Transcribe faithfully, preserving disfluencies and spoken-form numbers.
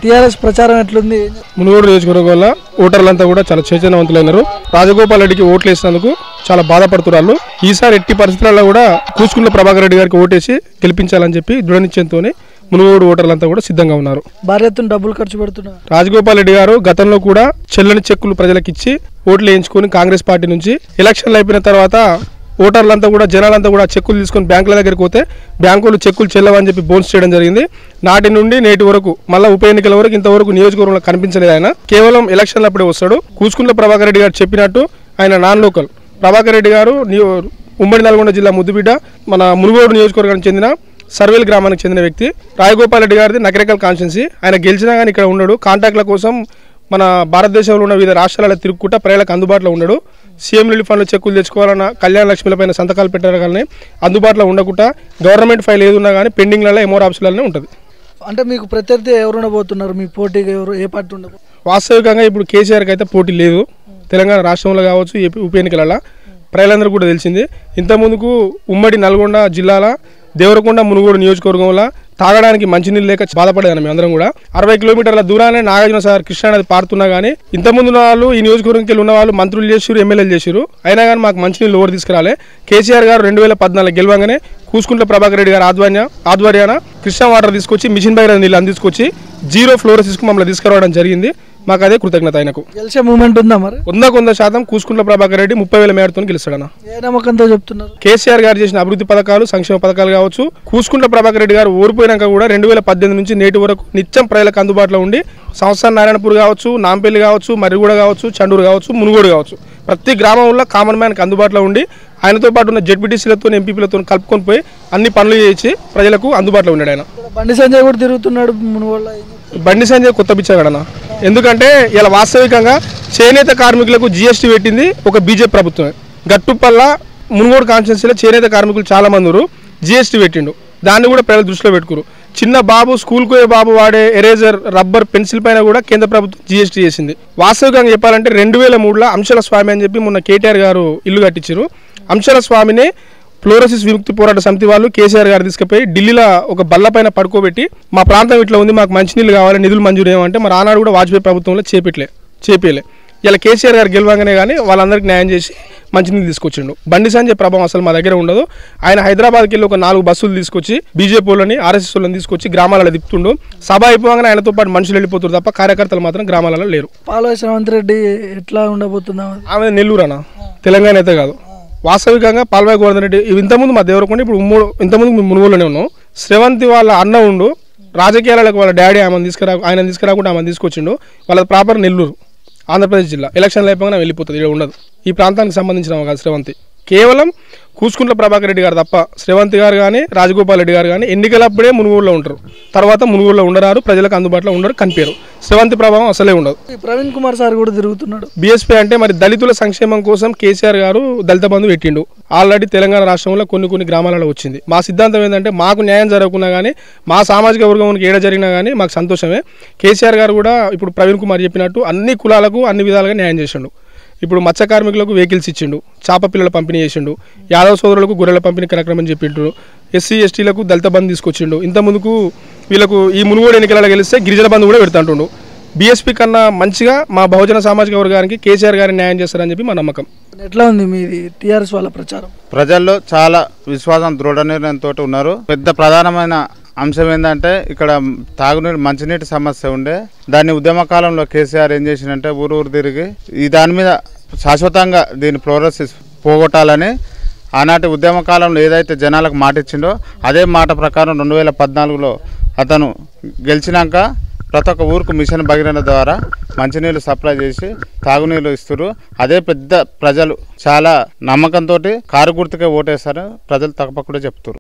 TRS ప్రచారం ఎట్లుంది? మునుగోడు నియోజకవర్గం వల్ల ఓటర్లంతా కూడా చాలా చైతన్యవంతులైనారు. రాజగోపాల్ రెడ్డికి ఓట్లు వేసినందుకు చాలా బాధపడుతున్నారు. ఈసారి ఎట్టి పరిస్థితుల్లో కూడా కూసుకుంట్ల ప్రభాకర్ రెడ్డి గారికి ఓటేసి గెలిపించాలని చెప్పి దృఢ నిశ్చయంతో మునుగోడు ఓటర్లంతా కూడా సిద్ధంగా ఉన్నారు. భారీ ఎత్తున డబ్బులు ఖర్చు పెడుతున్నారు. రాజగోపాల్ రెడ్డి గారు గతంలో కూడా చెల్లని చెక్కులు ప్రజలకు ఇచ్చి ఓట్లు వేయించుకొని కాంగ్రెస్ పార్టీ నుంచి ఎలక్షన్లు అయిపోయిన తర్వాత ఓటర్లంతా కూడా జనాలంతా కూడా చెక్కులు తీసుకొని బ్యాంకుల దగ్గరికి పోతే బ్యాంకులు చెక్కులు చెల్లవని చెప్పి బోన్స్ చేయడం జరిగింది. నాటి నుండి నేటి వరకు మళ్ళీ ఉప ఎన్నికల వరకు ఇంతవరకు నియోజకవర్గంలో కనిపించలేదు. ఆయన కేవలం ఎలక్షన్లు అప్పుడే వస్తాడు. కూసుకుంట్ల ప్రభాకర్ రెడ్డి గారు చెప్పినట్టు ఆయన నాన్ లోకల్. ప్రభాకర్ రెడ్డి గారు ఉమ్మడి నల్గొండ జిల్లా ముద్దుబిడ్డ, మన మునుగోడు నియోజకవర్గానికి చెందిన సర్వేల్ గ్రామానికి చెందిన వ్యక్తి. రాజగోపాల్ రెడ్డి గారిది నకరేకల్ కాన్స్టిట్యున్సీ. ఆయన గెలిచినా కానీ ఇక్కడ ఉన్నాడు. కాంటాక్ట్ల కోసం మన భారతదేశంలో ఉన్న వివిధ రాష్ట్రాల తిరుగుకుంటా ప్రజలకు అందుబాటులో ఉన్నాడు. సీఎం రిలీఫ్ ఫండ్లు చెక్కులు తెచ్చుకోవాలన్నా, కళ్యాణ లక్ష్మిలపైన సంతకాలు పెట్టారు కానీ అందుబాటులో ఉండకుండా గవర్నమెంట్ ఫైల్ ఏది ఉన్నా కానీ పెండింగ్లలో ఎంఆర్ ఆఫీసులనే ఉంటుంది. అంటే మీకు ప్రత్యర్థి ఎవరు ఉండబోతున్నారు? మీ పోటీగా ఎవరు, ఏ పార్టీ ఉండబో? వాస్తవికంగా ఇప్పుడు కేసీఆర్కి అయితే పోటీ లేదు. తెలంగాణ రాష్ట్రంలో కావచ్చు, ఉప ఎన్నికలలో ప్రజలందరూ కూడా తెలిసింది. ఇంతకుముందుకు ఉమ్మడి నల్గొండ జిల్లాల దేవరకొండ మునుగోడు నియోజకవర్గంలో తాగడానికి మంచినీళ్ళు లేక బాధపడేదాన్ని మేము అందరం కూడా. అరవై కిలోమీటర్ల దూరాన్ని నాగార్జున సాగర్ కృష్ణానది పారుతున్నా కానీ ఇంతకుముందు ఉన్న వాళ్ళు ఈ నియోజకవర్గంకి వెళ్ళి ఉన్న వాళ్ళు మంత్రులు చేసారు, ఎమ్మెల్యేలు చేసారు. అయినా కానీ మాకు మంచినీళ్ళు ఓవర్ తీసుకురాలే. కేసీఆర్ గారు రెండు వేల పద్నాలుగు గెలవంగానే కూసుకుంట్ల ప్రభాకర్ రెడ్డి గారు ఆధ్వర్య ఆధ్వర్యాన కృష్ణా వాటర్ తీసుకొచ్చి మిషన్ భగీరథ నీళ్ళు అందించుకొచ్చి జీరో ఫ్లోరోసిస్కు మమ్మల్ని తీసుకురావడం జరిగింది. మాకు అదే కృతజ్ఞత. ఆయనకు గెలిచే మూమెంట్ ఉందా మరి? వందకు వంద శాతం కూసుకుంట్ల ప్రభాకర్ రెడ్డి ముప్పై వేల మేడతో గెలుస్తాడన్న ఏ నమ్మకంతో చెప్తున్నారు? కేసీఆర్ గారు చేసిన అభివృద్ధి పథకాలు, సంక్షేమ పథకాలు కావచ్చు. కూసుకుంట్ల ప్రభాకర్ రెడ్డి గారు ఓడిపోయినాక కూడా రెండు వేల పద్దెనిమిది నుంచి నేటి వరకు నిత్యం ప్రజలకు అందుబాటులో ఉండి సంవత్సరం నారాయణపూర్ కావచ్చు, నాంపల్లి కావచ్చు, మర్రిగూడ కావచ్చు, చండూరు కావచ్చు, మునుగోడు కావచ్చు, ప్రతి గ్రామంలో కామన్ మ్యాన్కి అందుబాటులో ఉండి ఆయనతో పాటు ఉన్న జెడ్పీటీసీలతో, ఎంపీపీలతో కలుపుకొని పోయి అన్ని పనులు చేసి ప్రజలకు అందుబాటులో ఉన్నాడు. ఆయన బండి సంజయ్ కూడా తిరుగుతున్నాడు మునుగోడులో. బండి సంజయ్ కొత్త పిచ్చగాడన. ఎందుకంటే ఇలా వాస్తవికంగా చేనేత కార్మికులకు జిఎస్టీ పెట్టింది ఒక బీజేపీ ప్రభుత్వమే. గట్టుపల్ల మునుగోడు కాన్స్టిట్యున్సీలో చేనేత కార్మికులు చాలా మంది ఉన్నారు. జిఎస్టీ పెట్టిండు. దాన్ని కూడా ప్రజలు దృష్టిలో పెట్టుకురు. చిన్న బాబు స్కూల్కు పోయే బాబు వాడే ఎరేజర్, రబ్బర్, పెన్సిల్ పైన కూడా కేంద్ర ప్రభుత్వం జిఎస్టీ చేసింది. వాస్తవికంగా చెప్పాలంటే రెండు వేల మూడులో అంశాల స్వామి అని చెప్పి మొన్న కేటీఆర్ గారు ఇల్లు కట్టించారు. అంశాల స్వామిని ఫ్లోరోసిస్ విముక్తి పోరాట సమితి వాళ్ళు కేసీఆర్ గారు తీసుకుపోయి ఢిల్లీలో ఒక బల్ల పైన పడుకోబెట్టి మా ప్రాంతం ఇట్లా ఉంది, మాకు మంచినీళ్ళు కావాలి, నిధులు మంజూరు ఏమంటే మరి ఆనాడు కూడా వాజ్పేయి ప్రభుత్వంలో చేపట్లే చేపేలే ఇలా కేసీఆర్ గారు గెలవగానే కానీ వాళ్ళందరికీ న్యాయం చేసి మంచినీళ్ళు తీసుకొచ్చిండు. బండి సంజయ్ ప్రభావం అసలు మా దగ్గర ఉండదు. ఆయన హైదరాబాద్కి వెళ్ళి ఒక నాలుగు బస్సులు తీసుకొచ్చి బీజేపీ వాళ్ళని, ఆర్ఎస్ఎస్ వాళ్ళని తీసుకొచ్చి గ్రామాలలో తిప్పుతుండు. సభ అయిపోగానే ఆయనతో పాటు మనుషులు వెళ్ళిపోతారు తప్ప కార్యకర్తలు మాత్రం గ్రామాలలో లేరు. పాల్వాయి శ్రవంత్ రెడ్డి ఎట్లా ఉండబోతుందా? ఆమె నెల్లూరు అన్న, తెలంగాణ అయితే కాదు. వాస్తవికంగా పాల్వాయి గోవర్ధన్ రెడ్డి ఇంతకుముందు మా దేవరకొండ, ఇప్పుడు ఉమ్మూడు, ఇంతకుముందు మేము మునుగోలులోనే ఉన్నాం. శ్రవంతి వాళ్ళ అన్న ఉండు రాజకీయాలకు వాళ్ళ డాడీ ఆమెను తీసుకురా ఆయన తీసుకురాకుండా ఆమెను తీసుకొచ్చిండు. వాళ్ళ ప్రాపర్ నెల్లూరు, ఆంధ్రప్రదేశ్ జిల్లా. ఎలక్షన్లు అయిపోయినా వెళ్ళిపోతుంది, ఇక్కడ ఉండదు. ఈ ప్రాంతానికి సంబంధించిన కాదు శ్రవంతి. కేవలం కూసుకుంట్ల ప్రభాకర్ రెడ్డి గారు తప్ప శ్రవంతి గారు కానీ రాజగోపాల్ రెడ్డి గారు కానీ ఎన్నికలప్పుడే మునుగోడులో ఉంటారు. తర్వాత మునుగోడులో ఉండరారు, ప్రజలకు అందుబాటులో ఉండరు, కనిపించరు. శ్రవంతి ప్రభావం అసలే ఉండదు. ప్రవీణ్ కుమార్ సార్ కూడా తిరుగుతున్నాడు. బీఎస్పీ అంటే మరి దళితుల సంక్షేమం కోసం కేసీఆర్ గారు దళిత బంధు పెట్టిండు. ఆల్రెడీ తెలంగాణ రాష్ట్రంలో కొన్ని కొన్ని గ్రామాలలో వచ్చింది. మా సిద్ధాంతం ఏంటంటే మాకు న్యాయం జరగకున్నా కానీ, మా సామాజిక వర్గానికి ఏడ జరిగినా కానీ మాకు సంతోషమే. కేసీఆర్ గారు కూడా ఇప్పుడు ప్రవీణ్ కుమార్ చెప్పినట్టు అన్ని కులాలకు అన్ని విధాలుగా న్యాయం చేసిండు. ఇప్పుడు మత్స్య కార్మికులకు వెహికల్స్ ఇచ్చిండు, చేప పిల్లల పంపిణీ చేసిండు, యాదవ సోదరులకు గొర్రెల పంపిణీ కార్యక్రమం చెప్పిండు, ఎస్సీ ఎస్టీలకు దళిత బంధు తీసుకొచ్చిండు. ఇంత ముందుకు వీళ్ళకు ఈ మునుగోడు ఎన్నికలలో గెలిస్తే గిరిజన బంధు కూడా పెడతాంటుండు. బీఎస్పీ కన్నా మంచిగా మా బహుజన సామాజిక వర్గానికి కేసీఆర్ గారిని న్యాయం చేస్తారని చెప్పి మా నమ్మకం. ఎట్లా ఉంది మీది టీఆర్ఎస్ వాళ్ళ ప్రచారం? ప్రజల్లో చాలా విశ్వాసం, దృఢ నిర్ణయంతో ఉన్నారు. పెద్ద ప్రధానమైన అంశం ఏంటంటే ఇక్కడ తాగునీరు, మంచినీటి సమస్య ఉండే. దాన్ని ఉద్యమ కాలంలో కేసీఆర్ ఏం చేసిందంటే ఊరు ఊరు తిరిగి ఈ దాని మీద శాశ్వతంగా దీని ఫ్లోరోసిస్ పోగొట్టాలని ఆనాటి ఉద్యమ కాలంలో ఏదైతే జనాలకు మాట ఇచ్చిండో అదే మాట ప్రకారం రెండు వేల పద్నాలుగులో అతను గెలిచినాక ప్రతి ఒక్క ఊరుకు మిషన్ భగీరథ ద్వారా మంచినీళ్ళు సప్లై చేసి తాగునీళ్ళు ఇస్తారు. అదే పెద్ద ప్రజలు చాలా నమ్మకంతో కారు గుర్తుకే ఓటేస్తారు. ప్రజలు తప్పకుండా చెప్తారు.